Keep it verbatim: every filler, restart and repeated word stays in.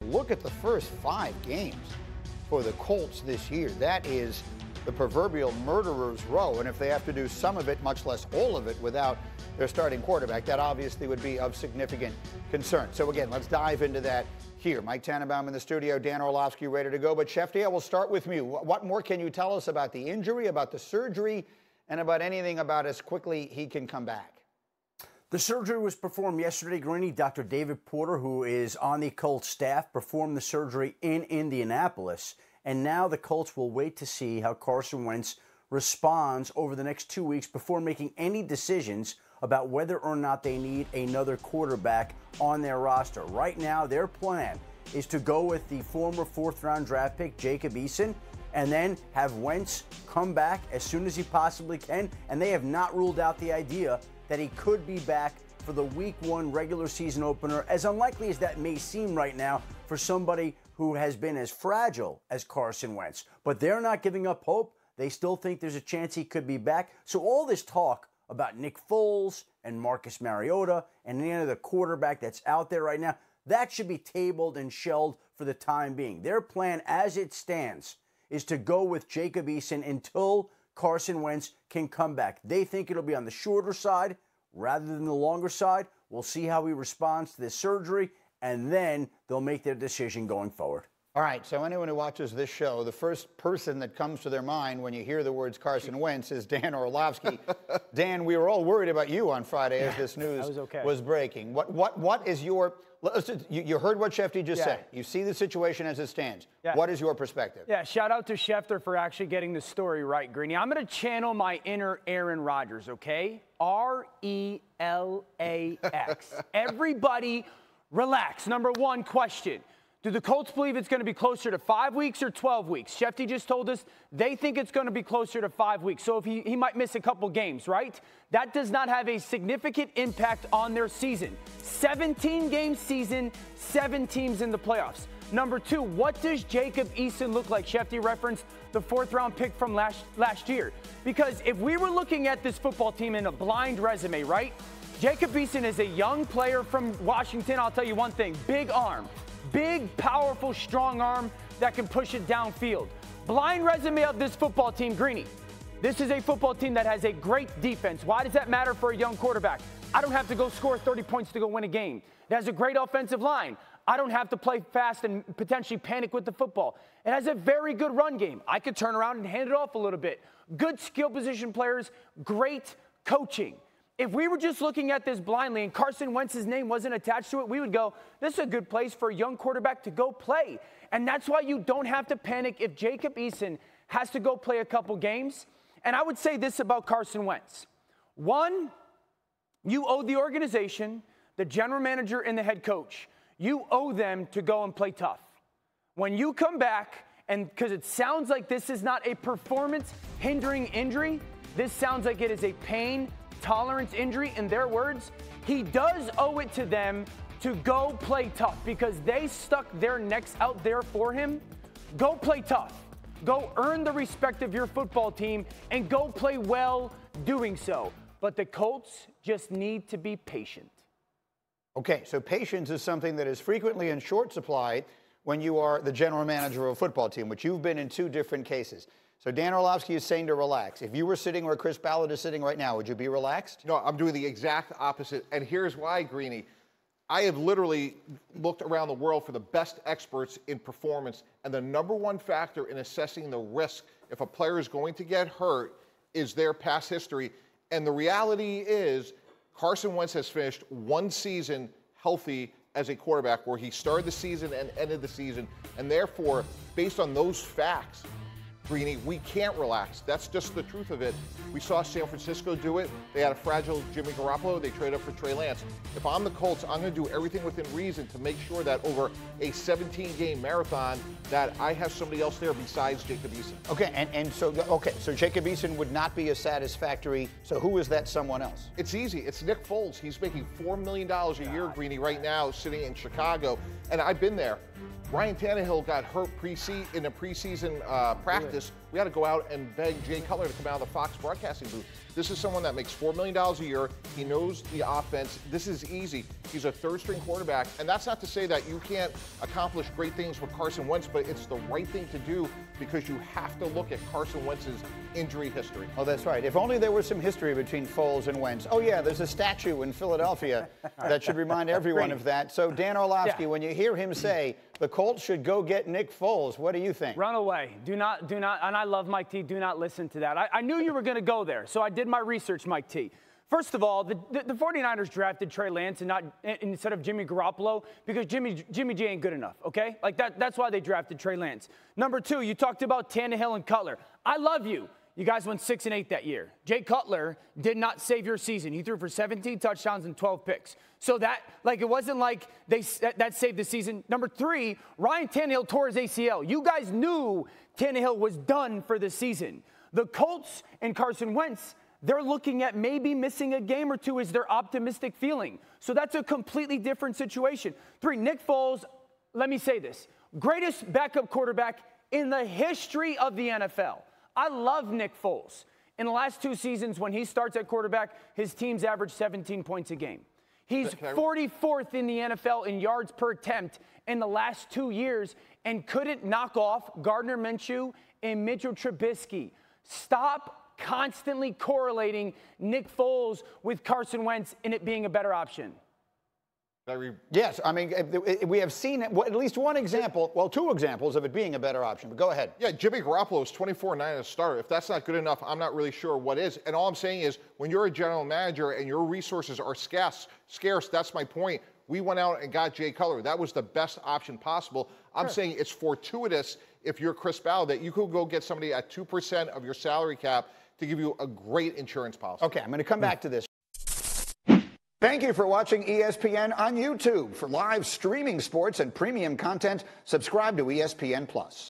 look at the first five games for the Colts this year. That is the proverbial murderer's row. And if they have to do some of it, much less all of it, without their starting quarterback, that obviously would be of significant concern. So again, let's dive into that here. Mike Tannenbaum in the studio, Dan Orlovsky ready to go. But Shefty, I will start with you. What more can you tell us about the injury, about the surgery, and about anything about as quickly he can come back? The surgery was performed yesterday, Greeny. Doctor David Porter, who is on the Colts staff, performed the surgery in Indianapolis. And now the Colts will wait to see how Carson Wentz responds over the next two weeks before making any decisions about whether or not they need another quarterback on their roster. Right now, their plan is to go with the former fourth-round draft pick, Jacob Eason, and then have Wentz come back as soon as he possibly can. And they have not ruled out the idea that he could be back for the week one regular season opener, as unlikely as that may seem right now for somebody who has been as fragile as Carson Wentz. But they're not giving up hope. They still think there's a chance he could be back. So all this talk about Nick Foles and Marcus Mariota and any other quarterback that's out there right now, that should be tabled and shelved for the time being. Their plan as it stands is to go with Jacob Eason until Carson Wentz can come back. They think it'll be on the shorter side rather than the longer side. We'll see how he responds to this surgery, and then they'll make their decision going forward. All right, so anyone who watches this show, the first person that comes to their mind when you hear the words Carson Wentz is Dan Orlovsky. Dan, we were all worried about you on Friday as this news was, okay. was breaking. What what what is your you, you heard what Shefty just yeah. said. You see the situation as it stands. Yeah. What is your perspective? Yeah, shout out to Schefter for actually getting the story right, Greeny. I'm going to channel my inner Aaron Rodgers, okay? R E L A X. Everybody relax. Number one question. Do the Colts believe it's going to be closer to five weeks or twelve weeks? Shefty just told us they think it's going to be closer to five weeks. So if he, he might miss a couple games, right? That does not have a significant impact on their season. seventeen-game season, seven teams in the playoffs. Number two, what does Jacob Eason look like? Shefty referenced the fourth-round pick from last, last year. Because if we were looking at this football team in a blind resume, right? Jacob Eason is a young player from Washington. I'll tell you one thing, big arm. Big, powerful, strong arm that can push it downfield. Blind resume of this football team, Greeny. This is a football team that has a great defense. Why does that matter for a young quarterback? I don't have to go score thirty points to go win a game. It has a great offensive line. I don't have to play fast and potentially panic with the football. It has a very good run game. I could turn around and hand it off a little bit. Good skill position players, great coaching. If we were just looking at this blindly and Carson Wentz's name wasn't attached to it, we would go, this is a good place for a young quarterback to go play. And that's why you don't have to panic if Jacob Eason has to go play a couple games. And I would say this about Carson Wentz. One, you owe the organization, the general manager and the head coach, you owe them to go and play tough. When you come back, and because it sounds like this is not a performance-hindering injury, this sounds like it is a pain tolerance injury, in their words, he does owe it to them to go play tough because they stuck their necks out there for him. Go play tough. Go earn the respect of your football team and go play well doing so. But the Colts just need to be patient. Okay, so patience is something that is frequently in short supply when you are the general manager of a football team, which you've been in two different cases. So Dan Orlovsky is saying to relax. If you were sitting where Chris Ballard is sitting right now, would you be relaxed? No, I'm doing the exact opposite. And here's why, Greeny. I have literally looked around the world for the best experts in performance, and the number one factor in assessing the risk if a player is going to get hurt is their past history. And the reality is Carson Wentz has finished one season healthy as a quarterback where he started the season and ended the season. And therefore, based on those facts, Greeny, we can't relax. That's just the truth of it. We saw San Francisco do it. They had a fragile Jimmy Garoppolo. They traded up for Trey Lance. If I'm the Colts, I'm going to do everything within reason to make sure that over a seventeen-game marathon that I have somebody else there besides Jacob Eason. Okay, and, and so okay, so Jacob Eason would not be a satisfactory. So who is that someone else? It's easy. It's Nick Foles. He's making four million dollars a year, Greeny, right now, sitting in Chicago. And I've been there. Ryan Tannehill got hurt pre in a preseason uh, practice we had to go out and beg Jay Cutler to come out of the Fox broadcasting booth. This is someone that makes four million dollars a year. He knows the offense. This is easy. He's a third-string quarterback, and that's not to say that you can't accomplish great things with Carson Wentz, but it's the right thing to do because you have to look at Carson Wentz's injury history. Oh, that's right. If only there was some history between Foles and Wentz. Oh, yeah, there's a statue in Philadelphia that should remind everyone of that. So, Dan Orlovsky, Yeah. when you hear him say the Colts should go get Nick Foles, what do you think? Run away. Do not, do not, and I love Mike T. Do not listen to that. I, I knew you were going to go there, so I did my research, Mike T. First of all, the, the, the 49ers drafted Trey Lance and not instead of Jimmy Garoppolo because Jimmy Jimmy G ain't good enough, okay? Like that, that's why they drafted Trey Lance. Number two, you talked about Tannehill and Cutler. I love you. You guys went six and eight that year. Jay Cutler did not save your season. He threw for seventeen touchdowns and twelve picks. So that, like, it wasn't like they that saved the season. Number three, Ryan Tannehill tore his A C L. You guys knew Tannehill was done for the season. The Colts and Carson Wentz, they're looking at maybe missing a game or two is their optimistic feeling. So that's a completely different situation. Three, Nick Foles, let me say this, greatest backup quarterback in the history of the N F L. I love Nick Foles. In the last two seasons, when he starts at quarterback, his teams average seventeen points a game. He's forty-fourth in the N F L in yards per attempt in the last two years and couldn't knock off Gardner Minshew and Mitchell Trubisky. Stop constantly correlating Nick Foles with Carson Wentz and it being a better option. Yes, I mean, we have seen at least one example, well, two examples of it being a better option, but go ahead. Yeah, Jimmy Garoppolo is twenty-four and nine as a starter. If that's not good enough, I'm not really sure what is. And all I'm saying is when you're a general manager and your resources are scarce, scarce, that's my point. We went out and got Jay Cutler. That was the best option possible. I'm sure. saying it's fortuitous if you're Chris Ballard that you could go get somebody at two percent of your salary cap to give you a great insurance policy. Okay, I'm going to come back to this. Thank you for watching E S P N on YouTube. For live streaming sports and premium content, subscribe to E S P N Plus.